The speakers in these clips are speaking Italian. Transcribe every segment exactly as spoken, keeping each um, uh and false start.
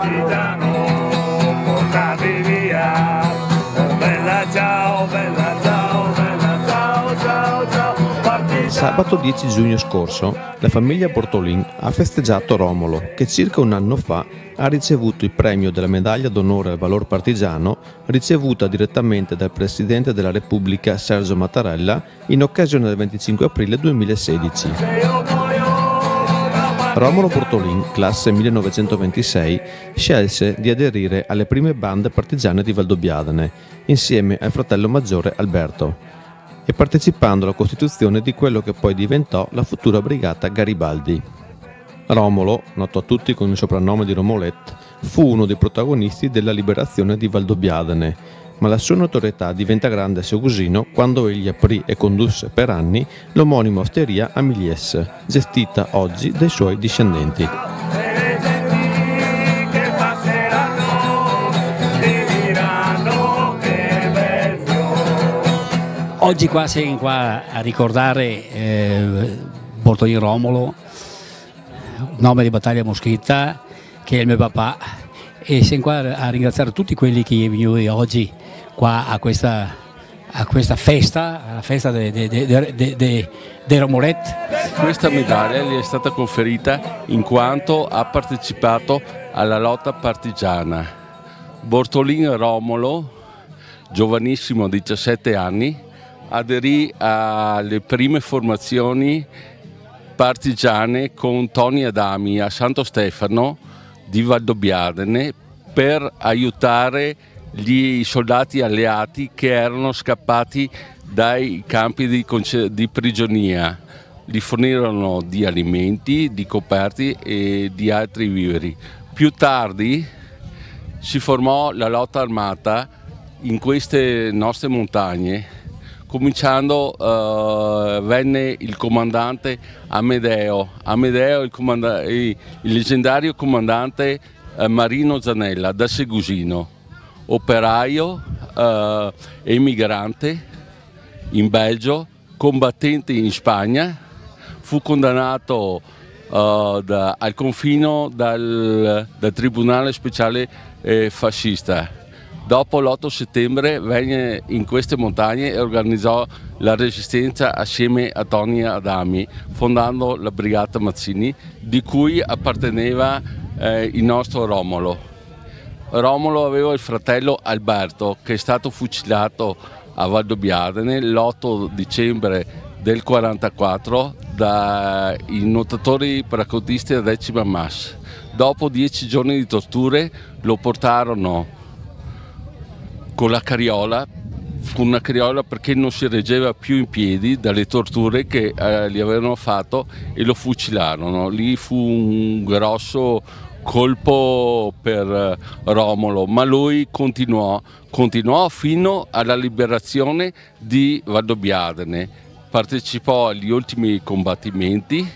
partigiano, portami via. Oh bella ciao, bella ciao, bella ciao, ciao, ciao, partigiano. Sabato dieci giugno scorso la famiglia Bortolin ha festeggiato Romolo, che circa un anno fa ha ricevuto il premio della medaglia d'onore al valor partigiano, ricevuta direttamente dal Presidente della Repubblica Sergio Mattarella in occasione del venticinque aprile duemilasedici. Romolo Bortolin, classe millenovecentoventisei, scelse di aderire alle prime bande partigiane di Valdobbiadene, insieme al fratello maggiore Alberto, e partecipando alla costituzione di quello che poi diventò la futura brigata Garibaldi. Romolo, noto a tutti con il soprannome di Romolette, fu uno dei protagonisti della liberazione di Valdobbiadene, ma la sua notorietà diventa grande a Segusino quando egli aprì e condusse per anni l'omonima osteria a Milies, gestita oggi dai suoi discendenti. Oggi qua siamo qua a ricordare eh, Bortolin Romolo, nome di battaglia Moschitta, che è il mio papà, e siamo qua a ringraziare tutti quelli che sono venuti oggi qua a questa, a questa festa, alla festa dei Romolette. Questa medaglia gli è stata conferita in quanto ha partecipato alla lotta partigiana. Bortolin Romolo, giovanissimo, diciassette anni, aderì alle prime formazioni partigiane con Toni Adami a Santo Stefano di Valdobbiadene per aiutare gli soldati alleati che erano scappati dai campi di, di prigionia. Gli fornirono di alimenti, di coperti e di altri viveri. Più tardi si formò la lotta armata in queste nostre montagne. Cominciando uh, venne il comandante Amedeo, Amedeo il, comanda il leggendario comandante uh, Marino Zanella da Segusino, operaio, uh, emigrante in Belgio, combattente in Spagna, fu condannato uh, da, al confino dal, dal Tribunale Speciale eh, Fascista. Dopo l'otto settembre venne in queste montagne e organizzò la resistenza assieme a Toni Adami, fondando la Brigata Mazzini, di cui apparteneva eh, il nostro Romolo. Romolo aveva il fratello Alberto, che è stato fucilato a Valdobbiadene l'otto dicembre del quarantaquattro dai nuotatori paracautisti a Decima Mas. Dopo dieci giorni di torture lo portarono con la carriola, con una carriola perché non si reggeva più in piedi dalle torture che eh, gli avevano fatto, e lo fucilarono. Lì fu un grosso colpo per eh, Romolo, ma lui continuò, continuò fino alla liberazione di Valdobbiadene. Partecipò agli ultimi combattimenti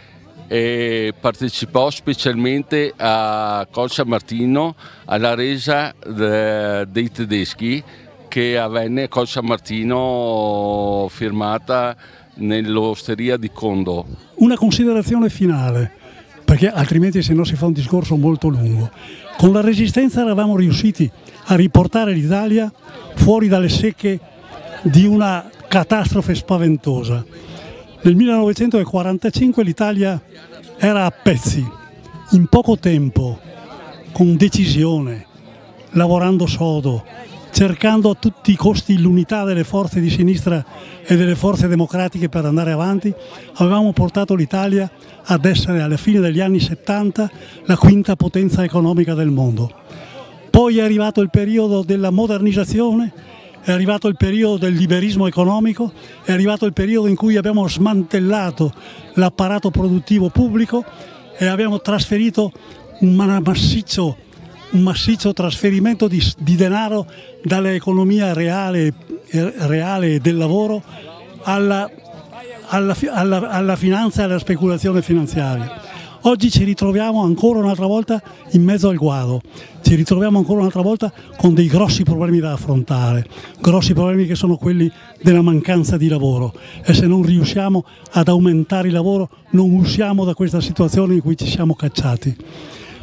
e partecipò specialmente a Col San Martino alla resa de, dei tedeschi che avvenne a Col San Martino, firmata nell'osteria di Condo. Una considerazione finale, perché altrimenti se no si fa un discorso molto lungo. Con la Resistenza eravamo riusciti a riportare l'Italia fuori dalle secche di una catastrofe spaventosa. Nel millenovecentoquarantacinque l'Italia era a pezzi, in poco tempo, con decisione, lavorando sodo, cercando a tutti i costi l'unità delle forze di sinistra e delle forze democratiche per andare avanti. Avevamo portato l'Italia ad essere alla fine degli anni settanta la quinta potenza economica del mondo. Poi è arrivato il periodo della modernizzazione, è arrivato il periodo del liberismo economico, è arrivato il periodo in cui abbiamo smantellato l'apparato produttivo pubblico e abbiamo trasferito un massiccio, un massiccio trasferimento di, di denaro dall'economia reale, reale del lavoro alla, alla, alla, alla finanza e alla speculazione finanziaria. Oggi ci ritroviamo ancora un'altra volta in mezzo al guado, ci ritroviamo ancora un'altra volta con dei grossi problemi da affrontare, grossi problemi che sono quelli della mancanza di lavoro, e se non riusciamo ad aumentare il lavoro non usciamo da questa situazione in cui ci siamo cacciati.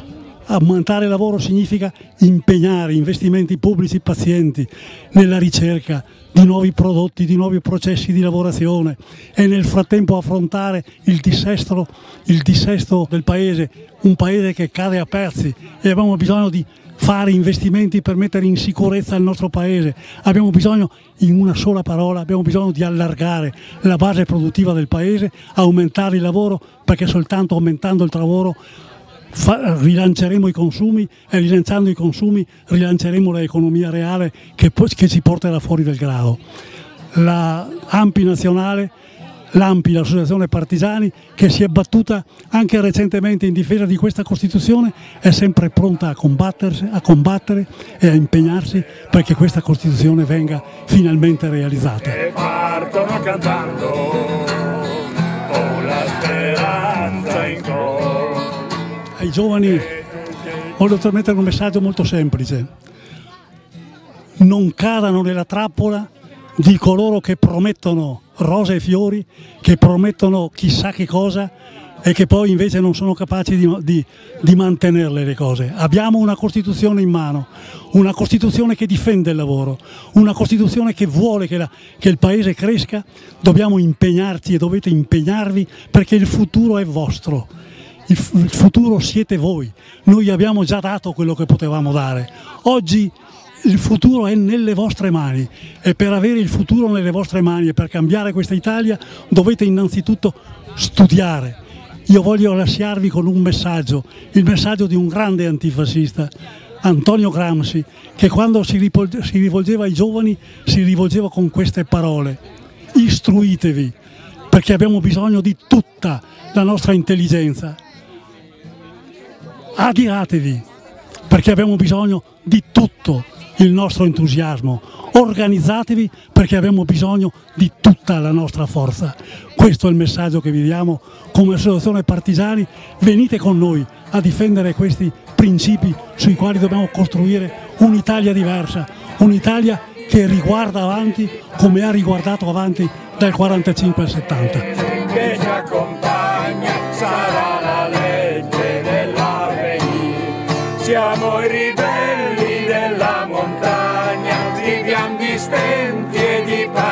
Aumentare il lavoro significa impegnare investimenti pubblici pazienti nella ricerca di nuovi prodotti, di nuovi processi di lavorazione e nel frattempo affrontare il dissesto, il dissesto del paese, un paese che cade a pezzi, e abbiamo bisogno di fare investimenti per mettere in sicurezza il nostro paese. Abbiamo bisogno, in una sola parola, abbiamo bisogno di allargare la base produttiva del paese, aumentare il lavoro, perché soltanto aumentando il lavoro Fa, rilanceremo i consumi, e rilanciando i consumi rilanceremo l'economia reale che, che ci porterà fuori del grado. La ANPI nazionale, l'ANPI, l'associazione partigiani, che si è battuta anche recentemente in difesa di questa Costituzione, è sempre pronta a combattere, a combattere e a impegnarsi perché questa Costituzione venga finalmente realizzata. E partono cantando, ho la speranza in cuore. Ai giovani voglio trasmettere un messaggio molto semplice: non cadano nella trappola di coloro che promettono rose e fiori, che promettono chissà che cosa e che poi invece non sono capaci di, di, di mantenerle le cose. Abbiamo una Costituzione in mano, una Costituzione che difende il lavoro, una Costituzione che vuole che, la, che il Paese cresca. Dobbiamo impegnarci e dovete impegnarvi, perché il futuro è vostro. Il futuro siete voi, noi abbiamo già dato quello che potevamo dare. Oggi il futuro è nelle vostre mani, e per avere il futuro nelle vostre mani e per cambiare questa Italia dovete innanzitutto studiare. Io voglio lasciarvi con un messaggio, il messaggio di un grande antifascista, Antonio Gramsci, che quando si rivolgeva ai giovani si rivolgeva con queste parole: istruitevi, perché abbiamo bisogno di tutta la nostra intelligenza. Adiratevi, perché abbiamo bisogno di tutto il nostro entusiasmo. Organizzatevi, perché abbiamo bisogno di tutta la nostra forza. Questo è il messaggio che vi diamo come associazione partigiani. Venite con noi a difendere questi principi sui quali dobbiamo costruire un'Italia diversa, un'Italia che riguarda avanti come ha riguardato avanti dal quarantacinque al settanta. Che ci accompagna sarà la legge dell'avvenire. Siamo i ribelli della montagna, viviamo di stenti e di pace.